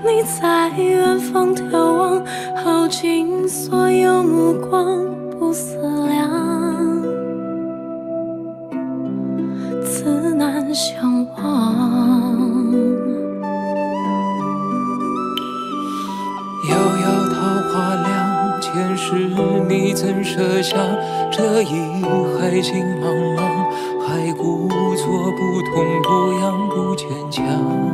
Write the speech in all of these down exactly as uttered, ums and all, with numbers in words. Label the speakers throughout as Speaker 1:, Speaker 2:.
Speaker 1: 你在远方眺望，耗尽所有目光，不思量，自难相忘。
Speaker 2: 遥遥桃花凉，前世你怎设下这一海情茫茫？还故作不痛不痒不坚强，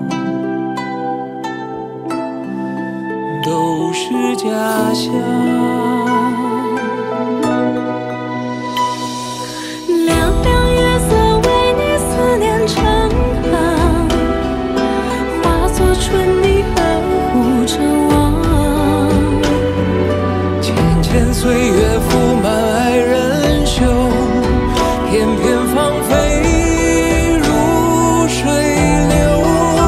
Speaker 2: 都是假象。
Speaker 1: 凉凉月色为你思念成河，化作春泥呵护着我。
Speaker 2: 浅浅岁月铺满爱人袖，片片芳菲如水流。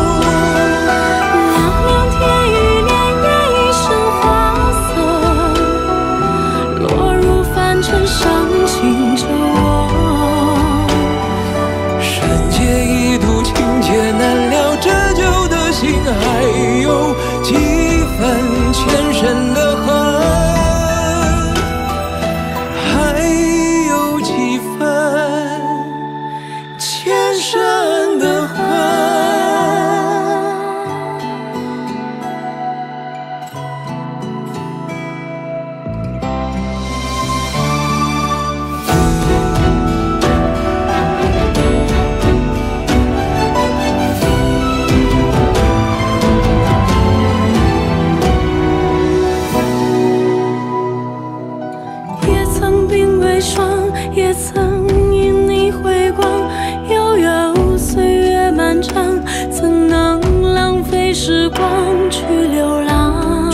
Speaker 1: 凉凉天与莲叶一身花色，落入凡尘伤情着我。
Speaker 2: 深夜一度情劫难料，折旧的心还有几分前生的恨，还有几分前生的恨。
Speaker 1: 也曾鬓微霜，也曾因你回光，悠悠岁月漫长，怎能浪费时光去流浪，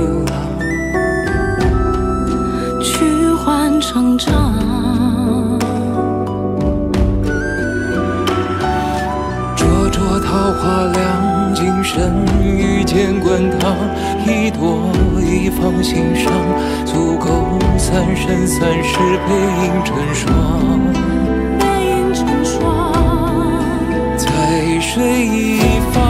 Speaker 1: 去换成长。
Speaker 2: 灼灼桃花凉，今生遇见滚烫，一朵一放心上，足够三生三世背影成双。
Speaker 1: 背影成双，
Speaker 2: 在水一方。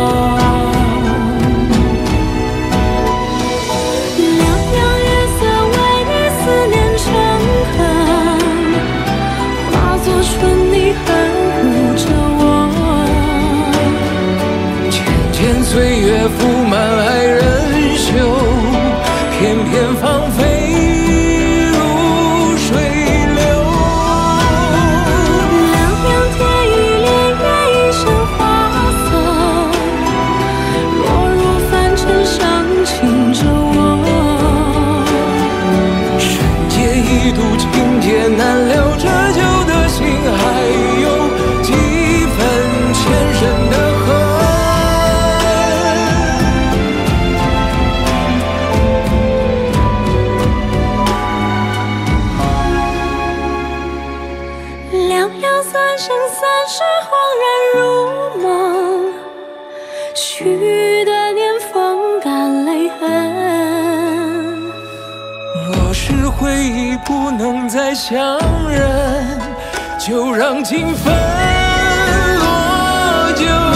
Speaker 1: 凉凉月色为你思念成河，化作春泥呵护着我。
Speaker 2: 浅浅岁月铺满爱人袖，片片芳菲如水流。
Speaker 1: 凉凉天与莲叶一身花色，落入凡尘伤情着我。
Speaker 2: 深夜一度情劫难料，折旧的心还有几分前生的恨。
Speaker 1: 凉凉三生三世，恍然如梦，许的年风干泪痕。
Speaker 2: 若是回忆不能再相认，就让情分落就